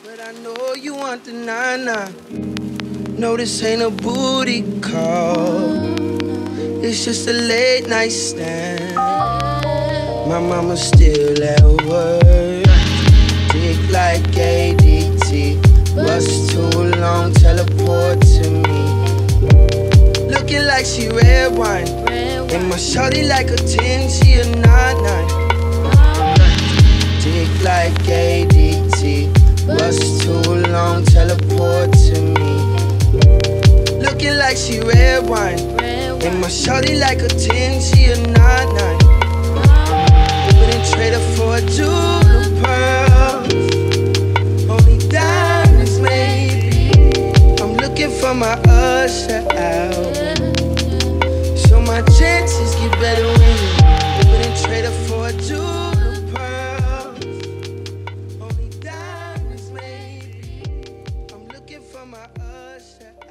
But I know you want the nana. No, this ain't a booty call. It's just a late night stand. My mama's still at work. Dick like ADT. Bust too long, teleport to me. Looking like she red wine. And my shawty like a 10, she a 9-9. Dick like ADT. Bust too long, teleport to me. Looking like she red wine. And my shawty like a 10, she a 9-9. Wouldn't trade her for a jewel of pearls. Only diamonds maybe. I'm looking for my Usher album. So my chances get better when you wouldn't trade her for a jewel of pearls. Only diamonds maybe. I'm looking for my Usher album.